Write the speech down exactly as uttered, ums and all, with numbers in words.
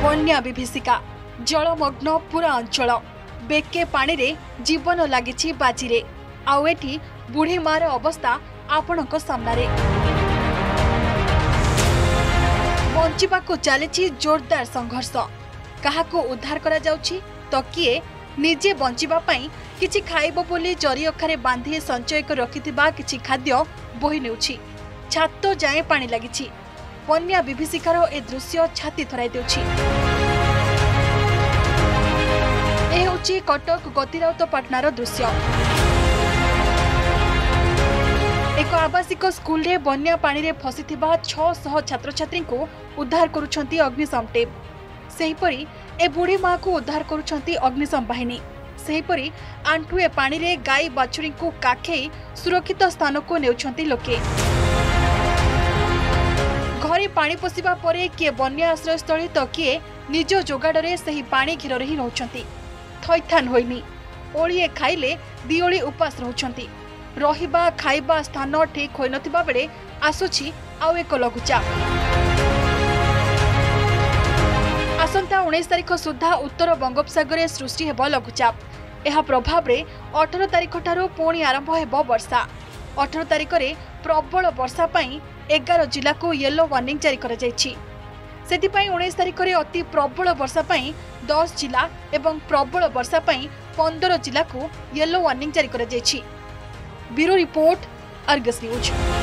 बन्या विभीषिका जलमग्न पूरा अंचल बेके पानी रे जीवन लगी बाजी आउ एठी बुढ़ी मार अवस्था आपणक सामने बंचिबाकू चली जोरदार संघर्ष काहाको उद्धार करा जाउछि तो किए निजे बंचिबा पई किछि खाइबो बोली जरी अखारे बांधी संचय कर रखिथिबा किछि खाद्य बोही नेउछि छात जाए पानी लागिछि बन्या विभीषिकार ए दृश्य छाती थराई देउछि। ए होछि कटक गतिराउतपाटनार दृश्य। एक आवासिक स्कूल रे बन्या पानी रे फसिथिबा छह सौ छात्र छात्री को उद्धार करुछंती अग्निशम टीम। सेहीपरि ए बुढ़ी माँ को उद्धार करुछंती अग्निशम बाहिनी। सेहीपरि आंठुए पानी रे गाई बाछुरी को काखेई सुरक्षित स्थान को नेउछंती लोके। घरे पानी पशिबा परे किए बन्या आश्रयस्थली तो किए निज जोगाड़े सही पानी घेर ही रहउछंती। थैथान होइनी ओळिए खाइले दिओळी उपास रहउछंती। रहिबा खाइबा स्थान ठीक होई नथिबा बेले आसुछि आउ एक लघुचाप। आसंता उन्नीस तारिख सुधा उत्तर बंगोपसागर सृष्टि हेब लघुचाप। यह प्रभाव रे अठारह तारिख ठारू पुणी आरंभ हेब वर्षा। अठारह तारिख रे प्रबल वर्षा पई ग्यारह जिला को येलो वार्निंग जारी करा जायछि। सेतिपई उन्नीस तारिख रे अति प्रबल वर्षा पई दस जिला एवं प्रबल वर्षा पई पंद्रह जिला को येलो वार्निंग जारी करा जायछि। Bureau report, Argus news.